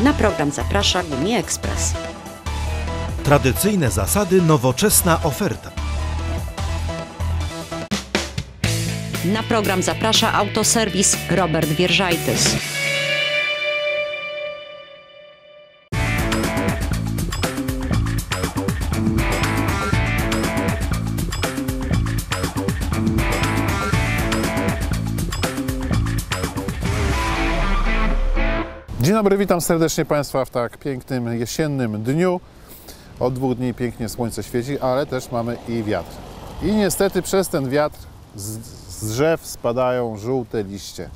Na program zaprasza Gumi Ekspres. Tradycyjne zasady, nowoczesna oferta. Na program zaprasza Autoserwis Robert Wierżajtys. Dzień dobry, witam serdecznie Państwa w tak pięknym jesiennym dniu. Od 2 dni pięknie słońce świeci, ale też mamy i wiatr. I niestety przez ten wiatr z drzew spadają żółte liście.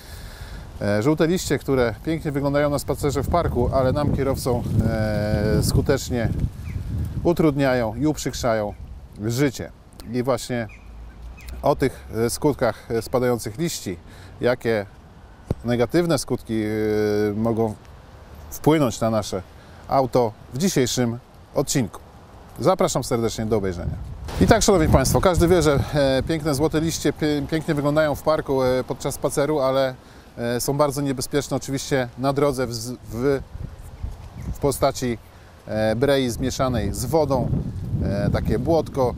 Żółte liście, które pięknie wyglądają na spacerze w parku, ale nam kierowcom skutecznie utrudniają i uprzykrzają życie. I właśnie o tych skutkach spadających liści, jakie negatywne skutki mogą wpłynąć na nasze auto w dzisiejszym odcinku. Zapraszam serdecznie do obejrzenia. I tak, Szanowni Państwo, każdy wie, że piękne złote liście pięknie wyglądają w parku podczas spaceru, ale są bardzo niebezpieczne oczywiście na drodze w postaci brei zmieszanej z wodą, takie błotko,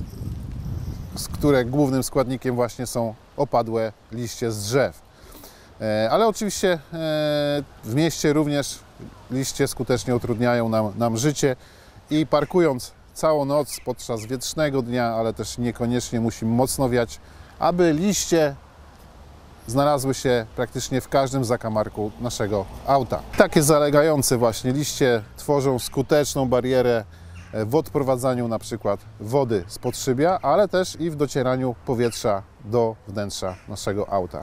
z którego głównym składnikiem właśnie są opadłe liście z drzew. Ale oczywiście w mieście również liście skutecznie utrudniają nam życie i parkując całą noc podczas wietrznego dnia, ale też niekoniecznie musimy mocno wiać, aby liście znalazły się praktycznie w każdym zakamarku naszego auta. Takie zalegające właśnie liście tworzą skuteczną barierę w odprowadzaniu na przykład wody z podszybia, ale też i w docieraniu powietrza do wnętrza naszego auta.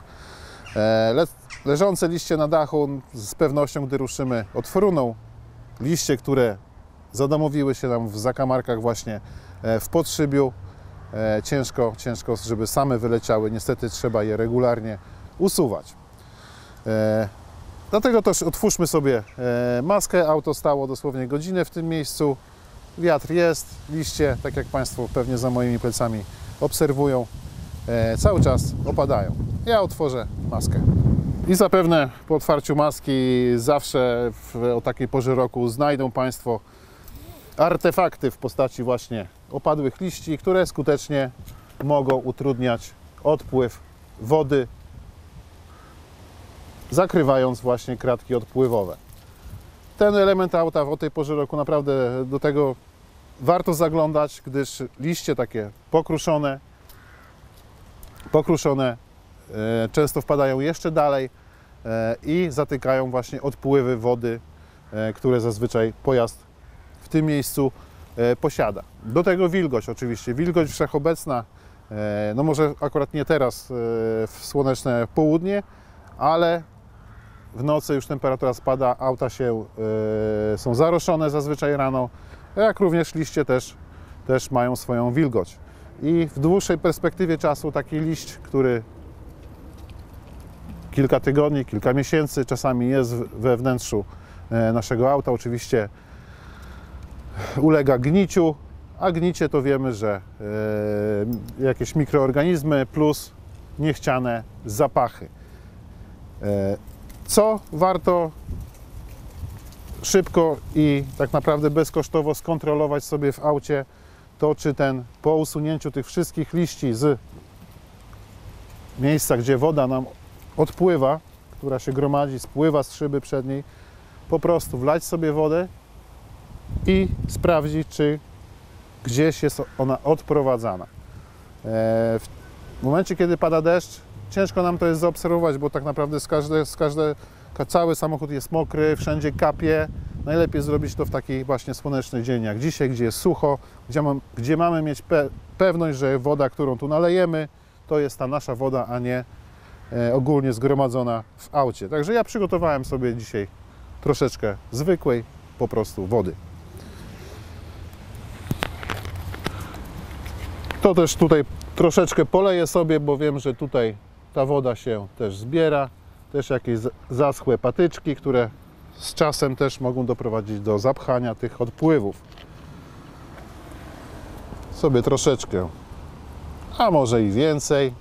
Leżące liście na dachu z pewnością, gdy ruszymy, odfruną. Liście, które zadomowiły się nam w zakamarkach właśnie w podszybiu, ciężko, żeby same wyleciały. Niestety trzeba je regularnie usuwać. Dlatego też otwórzmy sobie maskę. Auto stało dosłownie godzinę w tym miejscu. Wiatr jest, liście, tak jak Państwo pewnie za moimi plecami obserwują, cały czas opadają. Ja otworzę maskę. I zapewne po otwarciu maski zawsze o takiej porze roku znajdą Państwo artefakty w postaci właśnie opadłych liści, które skutecznie mogą utrudniać odpływ wody, zakrywając właśnie kratki odpływowe. Ten element auta o tej porze roku naprawdę do tego warto zaglądać, gdyż liście takie pokruszone często wpadają jeszcze dalej i zatykają właśnie odpływy wody, które zazwyczaj pojazd w tym miejscu posiada. Do tego wilgoć oczywiście, wilgoć wszechobecna, no może akurat nie teraz w słoneczne południe, ale w nocy już temperatura spada, auta są zaroszone zazwyczaj rano, jak również liście też mają swoją wilgoć. I w dłuższej perspektywie czasu taki liść, który kilka tygodni, kilka miesięcy czasami jest we wnętrzu naszego auta, oczywiście ulega gniciu, a gnicie to wiemy, że jakieś mikroorganizmy plus niechciane zapachy. Co warto szybko i tak naprawdę bezkosztowo skontrolować sobie w aucie, to czy po usunięciu tych wszystkich liści z miejsca, gdzie woda nam odpływa, która się gromadzi, spływa z szyby przedniej, po prostu wlać sobie wodę i sprawdzić, czy gdzieś jest ona odprowadzana. W momencie, kiedy pada deszcz, ciężko nam to jest zaobserwować, bo tak naprawdę cały samochód jest mokry, wszędzie kapie. Najlepiej zrobić to w taki właśnie słoneczny dzień jak dzisiaj, gdzie jest sucho, gdzie mamy mieć pewność, że woda, którą tu nalejemy, to jest ta nasza woda, a nie ogólnie zgromadzona w aucie. Także ja przygotowałem sobie dzisiaj troszeczkę zwykłej po prostu wody. To też tutaj troszeczkę poleję sobie, bo wiem, że tutaj ta woda się też zbiera. Też jakieś zaschłe patyczki, które z czasem też mogą doprowadzić do zapchania tych odpływów. Sobie troszeczkę, a może i więcej,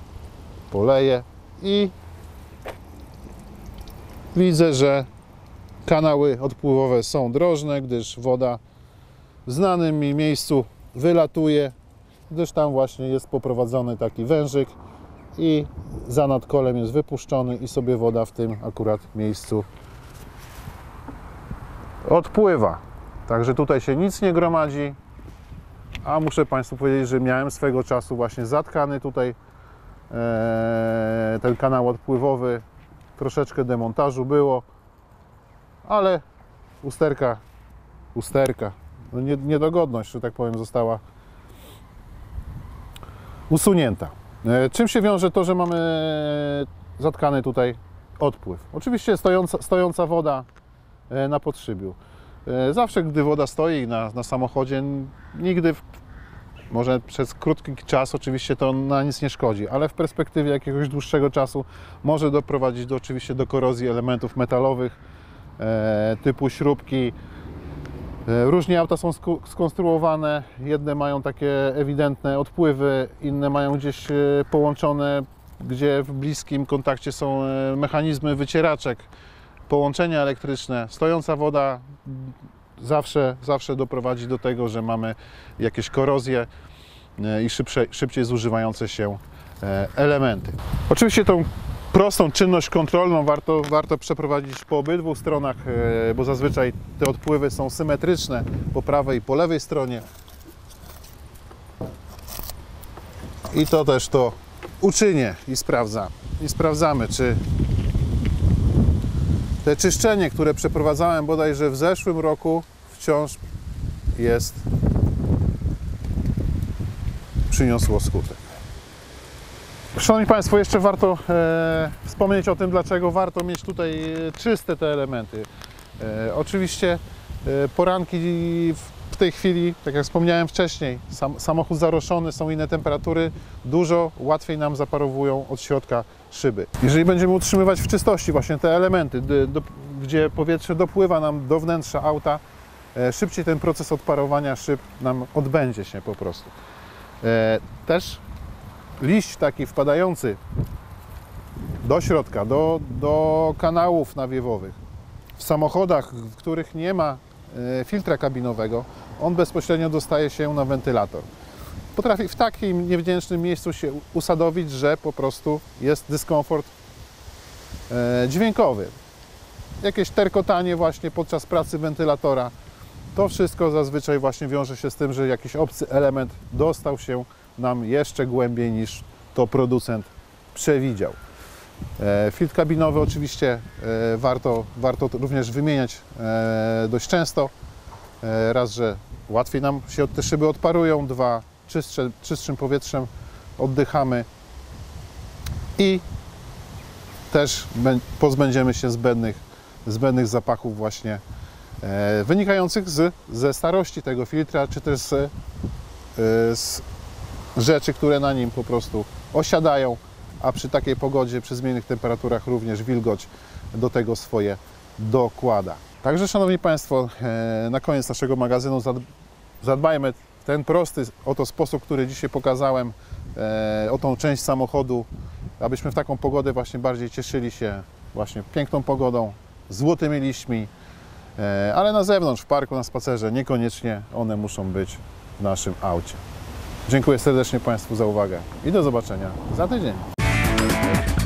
poleję i widzę, że Kanały odpływowe są drożne, gdyż woda w znanym mi miejscu wylatuje, gdyż tam właśnie jest poprowadzony taki wężyk i za nadkolem jest wypuszczony i sobie woda w tym akurat miejscu odpływa. Także tutaj się nic nie gromadzi, a muszę Państwu powiedzieć, że miałem swego czasu właśnie zatkany tutaj ten kanał odpływowy, troszeczkę demontażu było, ale usterka, no niedogodność, że tak powiem, została usunięta. Czym się wiąże to, że mamy zatkany tutaj odpływ? Oczywiście stojąca woda na podszybiu. Zawsze, gdy woda stoi na samochodzie, nigdy, może przez krótki czas oczywiście to na nic nie szkodzi, ale w perspektywie jakiegoś dłuższego czasu może doprowadzić oczywiście do korozji elementów metalowych typu śrubki. Różnie auta są skonstruowane, jedne mają takie ewidentne odpływy, inne mają gdzieś połączone, gdzie w bliskim kontakcie są mechanizmy wycieraczek, połączenia elektryczne. Stojąca woda zawsze doprowadzi do tego, że mamy jakieś korozje i szybciej zużywające się elementy. Oczywiście tą prostą czynność kontrolną warto przeprowadzić po obydwu stronach, bo zazwyczaj te odpływy są symetryczne po prawej i po lewej stronie. I to też to uczynię i sprawdzamy, czy te czyszczenie, które przeprowadzałem bodajże w zeszłym roku, wciąż przyniosło skutek. Szanowni Państwo, jeszcze warto wspomnieć o tym, dlaczego warto mieć tutaj czyste te elementy. Oczywiście poranki w tej chwili, tak jak wspomniałem wcześniej, samochód zaroszony, są inne temperatury, dużo łatwiej nam zaparowują od środka szyby. Jeżeli będziemy utrzymywać w czystości właśnie te elementy, gdzie powietrze dopływa nam do wnętrza auta, szybciej ten proces odparowania szyb nam odbędzie się po prostu. Też liść taki wpadający do środka, do kanałów nawiewowych w samochodach, w których nie ma filtra kabinowego, on bezpośrednio dostaje się na wentylator. Potrafi w takim niewdzięcznym miejscu się usadowić, że po prostu jest dyskomfort dźwiękowy. Jakieś terkotanie właśnie podczas pracy wentylatora. To wszystko zazwyczaj właśnie wiąże się z tym, że jakiś obcy element dostał się nam jeszcze głębiej niż to producent przewidział. Filtr kabinowy oczywiście warto również wymieniać dość często. Raz, że łatwiej nam się te szyby odparują, dwa, czystszym powietrzem oddychamy i też pozbędziemy się zbędnych zapachów właśnie wynikających ze starości tego filtra, czy też z rzeczy, które na nim po prostu osiadają, a przy takiej pogodzie, przy zmiennych temperaturach również wilgoć do tego swoje dokłada. Także, Szanowni Państwo, na koniec naszego magazynu zadbajmy w ten prosty oto sposób, który dzisiaj pokazałem, o tą część samochodu, abyśmy w taką pogodę właśnie bardziej cieszyli się właśnie piękną pogodą, złotymi liśćmi, ale na zewnątrz, w parku, na spacerze, niekoniecznie one muszą być w naszym aucie. Dziękuję serdecznie Państwu za uwagę i do zobaczenia za tydzień.